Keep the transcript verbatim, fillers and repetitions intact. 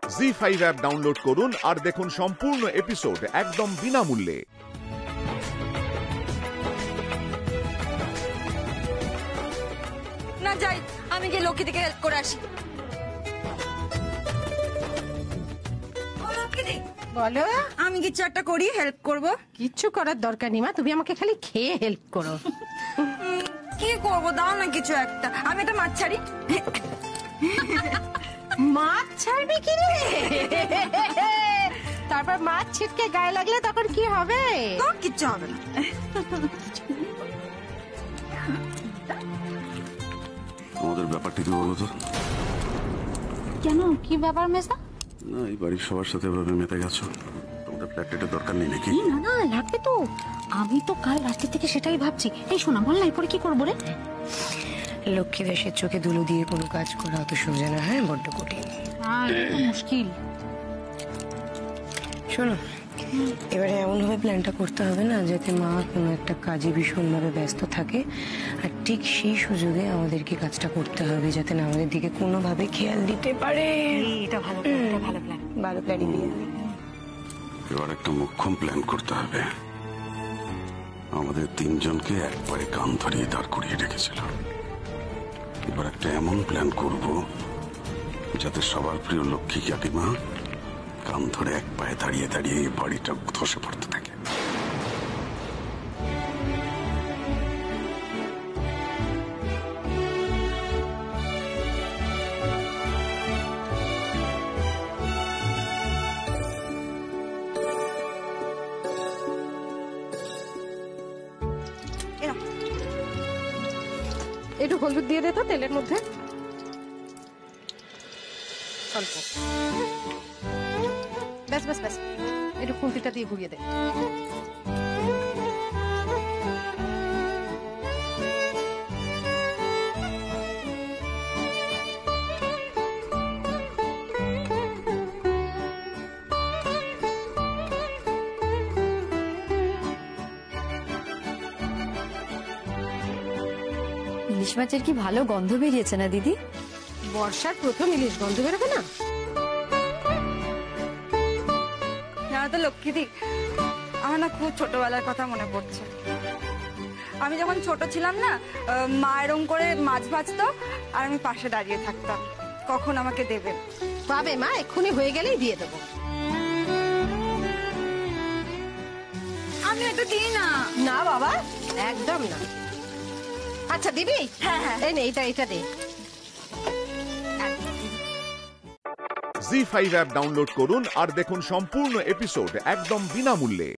জি five app download করুন আর দেখুন সম্পূর্ণ এপিসোড একদম বিনামূল্যে। না যাই, আমি গিয়ে লক্ষ্মী থেকে হেল্প করে আসি। বলো, আমি কিছু একটা করি, হেল্প করব। কিচ্ছু করার দরকার নেই মা, তুমি আমাকে খালি খেয়ে হেল্প করো। কি করবো, দাও না কিছু একটা। আমি একটা মাছ ছাড়ি। মাছ ছাড়বি কি রে? তারপর মাছ ছিটকে গায়ে লাগলে তখন কি হবে? তো কিচ্ছু হবে না। আমাদের ব্যাপারটা কি বলো তো? কেন, কি ব্যাপার মেজদা? না, এই বাড়ির সবার সাথে এভাবে মেতে গেছো, তোমাদের ফ্ল্যাটের দরকার নেই নাকি? না না, লাগবে তো। আমি তো কাল রাত্রি থেকে সেটাই ভাবছি। এই শোনা, বল না এরপরে কি করবো রে? লক্ষ্মী দেশের চোখে ধুলো দিয়ে কোনো কাজ করা অত সোজা না, হ্যাঁ, বড্ড কঠিন। হ্যাঁ, একটু মুশকিল। শোনো, এবারে এমন ভাবে প্ল্যানটা করতে হবে না যাতে মা কোনো একটা কাজে ভীষণভাবে ব্যস্ত থাকে, আর ঠিক সেই সুযোগে আমাদেরকে কাজটা করতে হবে যাতে না আমাদের দিকে কোনোভাবে খেয়াল দিতে পারে। এটা ভালো প্ল্যান, এটা ভালো প্ল্যান। ভালো প্ল্যানই দিয়ে এবার একটা মোক্ষম প্ল্যান করতে হবে। আমাদের তিনজনকে একবারে কান ধরিয়ে দাঁড় করিয়ে রেখেছিল। এবার একটা এমন প্ল্যান করব যাতে সবার প্রিয় লক্ষ্মী কাকিমা কান ধরে এক পায়ে দাঁড়িয়ে দাঁড়িয়ে এই বাড়িটা ধসে পড়তে থাকে। একটু হলুদ দিয়ে দে তো তেলের মধ্যে, অল্প। ব্যাস ব্যাস ব্যাস, একটু খুন্তিটা দিয়ে ঘুরিয়ে দে। ইলিশ মাছের কি ভালো গন্ধ বেরিয়েছে না দিদি? বর্ষার প্রথম ইলিশ, গন্ধ বেরোবে না? জানো তো লক্ষ্মীদি, আমার না খুব ছোটবেলার কথা মনে পড়ছে। আমি যখন ছোট ছিলাম না, মা এরম করে মাছ ভাজতো আর আমি পাশে দাঁড়িয়ে থাকতাম, কখন আমাকে দেবে। পাবে মা, এক্ষুনি হয়ে গেলেই দিয়ে দেবো। আমি এটা দিই না। না বাবা, একদম না। আচ্ছা দিবি? হ্যাঁ হ্যাঁ, এই নে, এটা এটা দে। জি ফাইভ অ্যাপ ডাউনলোড করুন আর দেখুন সম্পূর্ণ এপিসোড একদম বিনামূল্যে।